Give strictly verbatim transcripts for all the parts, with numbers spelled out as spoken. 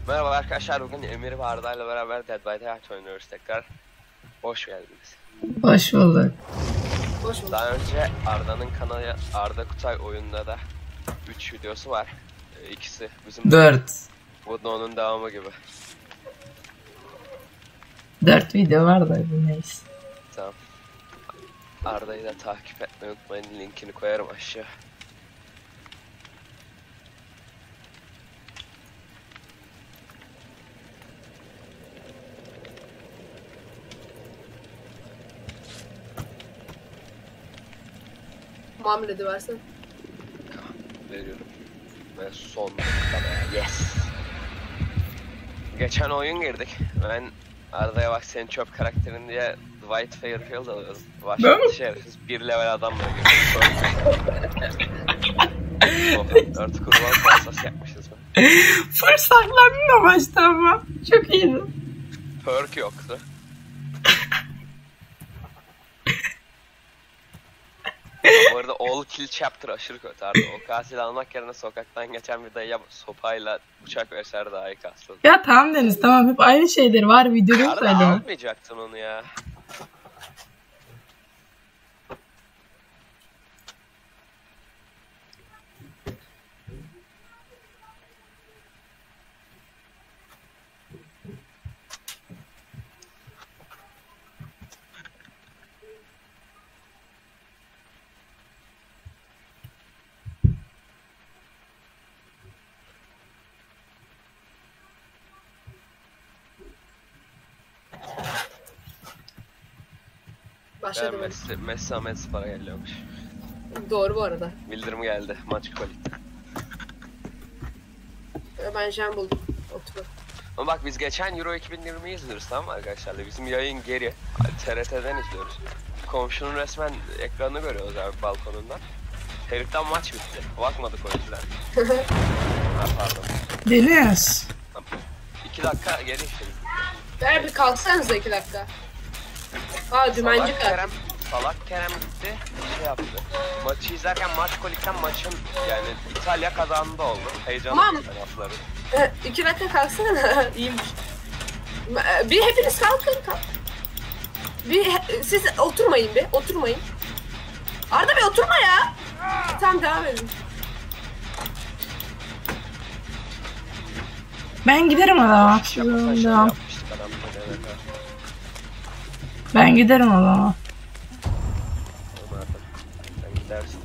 Merhaba arkadaşlar, bugün Emir ve Arda ile beraber Dead by Daylight oynuyoruz tekrar. Hoş geldiniz. Hoş bulduk. Hoş bulduk. Daha önce Arda'nın kanalı Arda Kutay oyunda da üç videosu var. Ee, ikisi bizim dört. Bu da onun devamı gibi. dört video var da bu neyse. Tamam. Arda'yı da takip etmeyi unutmayın, linkini koyarım aşağı. Mamledi versen. Veriyorum. Ve son noktada yes. Geçen oyun girdik. Ben Arda'ya bak senin çöp karakterin diye Dwight Fairfield alıyordum. Başka şerefsiz bir level adamla girdik. Oh, dört kurban pasas yapmışız ben. Fırsatlandım da başta ama. Çok iyiydi. Perk yoktu. Bu arada all kill chapter aşırı kötü Arda. O katil almak yerine sokaktan geçen bir dayıya sopayla bıçak verseler daha iyi kastladı. Ya tamam Deniz, tamam, hep aynı şeyler var videoda Arda söyleme. almayacaktın onu ya. Başladı Ben böyle. Messi, Messi Ahmet Spor'a geliyormuş. Doğru bu arada. Bildirim geldi. Maç quality. Ben Jen buldum. Otur. Ama bak biz geçen Euro iki bin yirmiyi izliyoruz, tamam mı arkadaşlar? Bizim yayın geri. T R T'den izliyoruz. Komşunun resmen ekranını görüyoruz abi balkonundan. Heriften maç bitti. Bakmadık o yüzden. Ha, pardon. Deniz. İki dakika geri işte. Ver bir kalksanıza iki dakika. Aa dümenci Salak kalk. Kerem, Salak Kerem gitti, şey yaptı. Maçı izlerken maç kolikten maçın yani İtalya kazandı oldu. Heyecanlı Tamam. tarafları. Ee, iki dakika kalksana. İyiymiş. Bir hepiniz kalkın. Kalk. Bir he- siz oturmayın bir. Oturmayın. Arda bir oturma ya. Tamam devam edin. Ben giderim adama. Yapmasan şey Devam. yapmıştık adam böyle evet. Ben giderim adama. Tamam artık. Sen gidersin.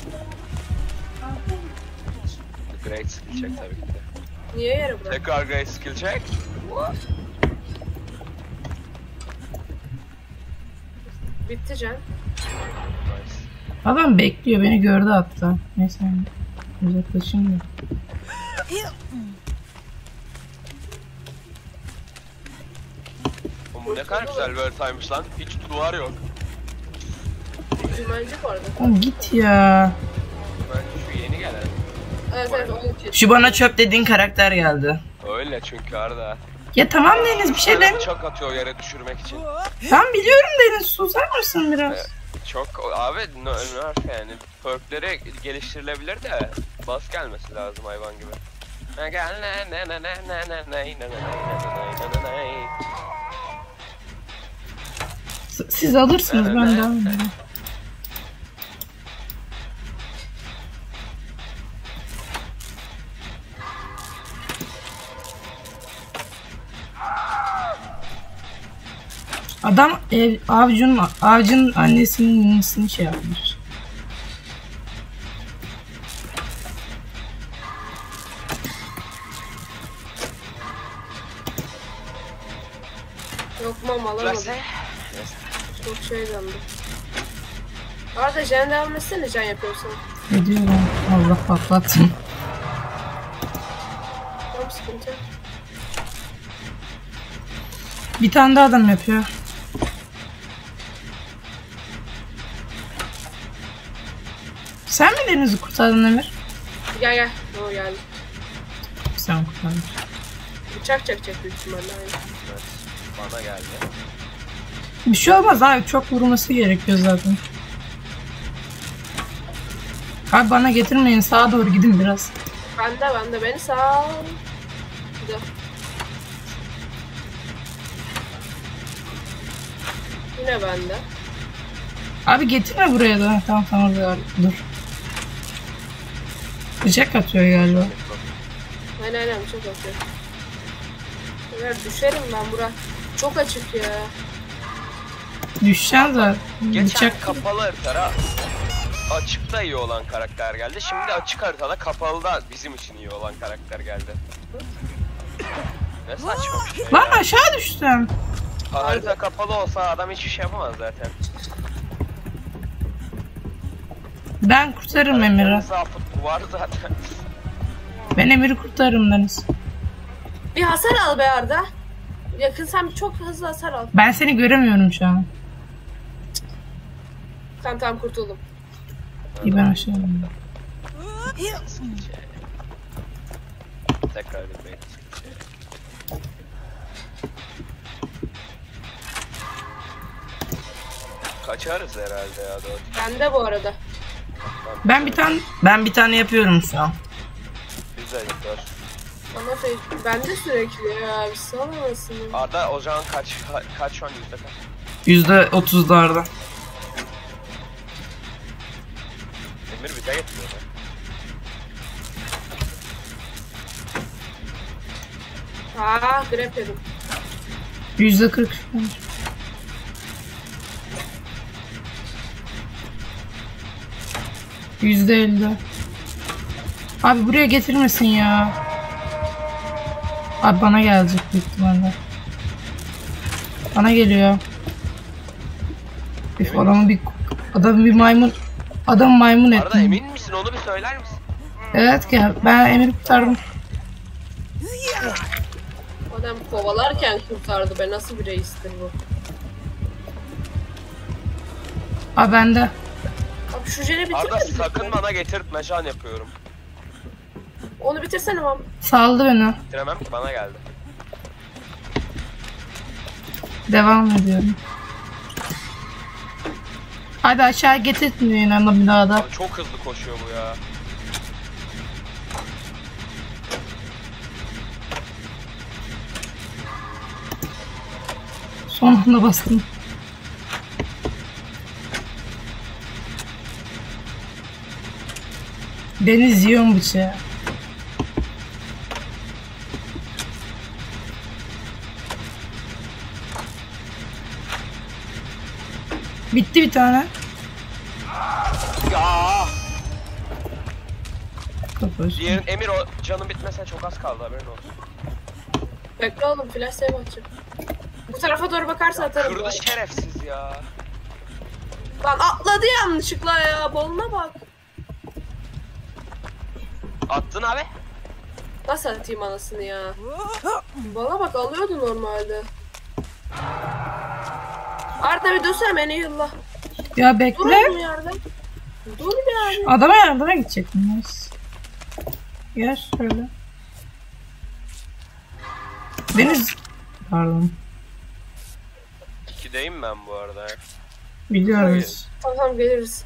Great skill check tabii ki de. Niye yere bırak? Tekrar great skill check. Bitti Jen. Nice. Adam bekliyor, beni gördü hatta. Neyse ben uzaklaşayım da. Oğlum bu ne kadar güzel bir haritaymış lan. Hiç duvar yok. Dümenci bu arada. Oğlum git ya. Bence şu yeni gelen. Evet evet onun için. Şu bana çöp dediğin karakter geldi. Öyle çünkü Arda. Ya tamam Deniz, bir şey deme. Çok atıyor yere düşürmek için. Ben biliyorum Deniz, susar mısın biraz? Evet. Çok abi ne ne yani perkleri geliştirilebilir de bas gelmesi lazım hayvan gibi. S- Siz alırsınız, ben devam edeyim. Adam ev, avcunun, avcının annesinin ninesini şey yapmış. Yok mam alamadım. Çok şey döndü. Arda Jen devam etsene Jen yapıyorsan. Ne diyorum? Allah patlattım. Tamam sıkıntı yok. Bir tane daha adam yapıyor. Sen mi Deniz'i kurtardın Emir? Gel gel. O geldi. Sen kurtardın. Bıçak çekecek büyük ihtimalle aynı. Bana geldi. Bir şey olmaz abi, çok vurması gerekiyor zaten. Abi bana getirmeyin, sağa doğru gidin biraz. Bende bende beni sağ ol. Dur. Yine bende. Abi getirme buraya da. Tamam tamam dur. dur. Bıçak atıyor galiba. Aynen aynen çok atıyor. Ya düşerim ben Burak. Çok açık ya. Düşeceksin zaten. Geçen Bıçak. kapalı haritada açıkta iyi olan karakter geldi. Şimdi açık haritada kapalıda bizim için iyi olan karakter geldi. Ne saçma bir şey Lan ya. aşağı düştüm. Harita kapalı olsa adam hiçbir şey yapamaz zaten. Ben kurtarırım Emir'i. Zaafı var zaten. Ben Emir'i kurtarırım Deniz. Bir hasar al be Arda. Yakınsam çok hızlı hasar al. Ben seni göremiyorum şu an. Tamam tamam kurtuldum. İyi ben aşağı iniyorum. Tekrar bir kaçarız herhalde ya dört. Bende bu arada. Ben bir tane ben bir tane yapıyorum şu an. Güzel gidiyor. Ama şey, bende sürekli ya. Bir salamasın. Arda o zaman kaç kaç şu an yüzde kaç? Yüzde otuzlarda. Emir bize getiriyor. Aa grep yedim. Yüzde kırk şu an. Yüzde elli. Abi buraya getirmesin ya. Abi bana gelecek büyük ihtimalle. Bana geliyor. Üf, adamı bir adamı bir maymun adam maymun Arda ettim. emin misin onu bir söyler misin? Evet ki ben Emir'i kurtardım. Adam kovalarken kurtardı be. Nasıl bir reistir bu? Abi bende. Abi şu jene Arda bitirmedin mi? sakın bana getirtme can yapıyorum. Onu bitirsene mam. Saldı beni. Bitiremem ki bana geldi. Devam ediyorum. Hadi aşağı getirtmiyor yine bir daha da. Abi çok hızlı koşuyor bu ya. Son anda bastım. Deniz yiyorum bıçağı. Bitti bir tane. Ya. Kapaş. Diğerin Emir o canın bitmesine çok az kaldı haberin olsun. Bekle oğlum flash save atacağım. Bu tarafa doğru bakarsa atarım. Kırdı bu şerefsiz ya. arada. Lan atladı yanlışlıkla ya. Boluna bak. Attın abi. Nasıl atayım anasını ya? Bana bak alıyordu normalde. Arda bir dönsene beni yılla. Ya Dur bekle. oğlum yerde. Dur bir abi. Adama yardıma gidecektim. Neyse. Gel şöyle. Deniz. Pardon. İkideyim ben bu arada. Biliyoruz. Tamam tamam geliriz.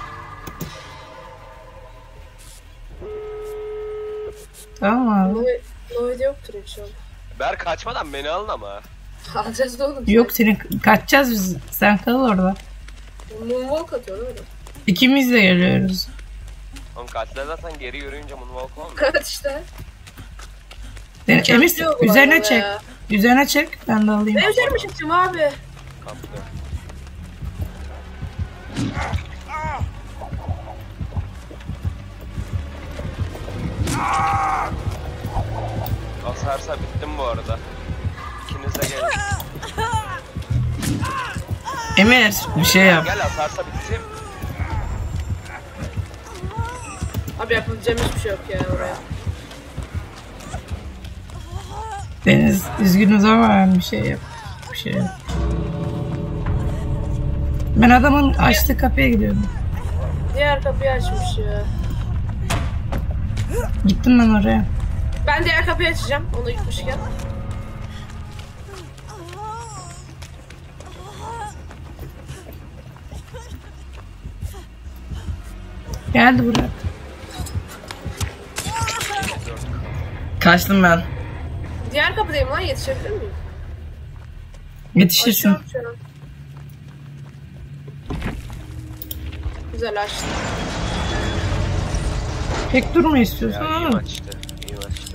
Tamam abi. Noe, Noe'de yoktur inşallah. Berk kaçmadan beni alın ama. Alacağız da oğlum. Yok senin kaçacağız biz. Sen kal orada. Moonwalk atıyor öyle. İkimiz de geliyoruz. Oğlum kaçta zaten geri yürüyünce moonwalk olmuyor. Kaç işte. Deniz, Emir Çarpıyor bu üzerine arada çek. ya. Üzerine çek. Ben de alayım. Ne üzerime çıktım abi? Kaptı. Asarsa bittim bu arada. İkiniz de gelin. Emir bir şey yap. Gel asarsa bittim. Abi yapabileceğim hiçbir şey yok ya oraya. Deniz üzgünüz ama ben bir şey yap. Bir şey yap. Ben adamın açtığı kapıya gidiyorum. Diğer kapıyı açmış ya. Gittim ben oraya. Ben diğer kapıyı açacağım onu yıkmışken. Geldi buraya. Kaçtım ben. Diğer kapıdayım lan, yetişebilir miyim? Yetişirsin. Açıyorum şu an. Güzel açtım. Tek durma istiyorsan Ya iyi ama. maçtı. İyi maçtı.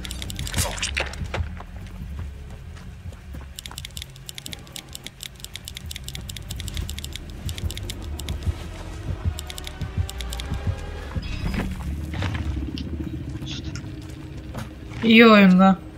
İyi oyunda.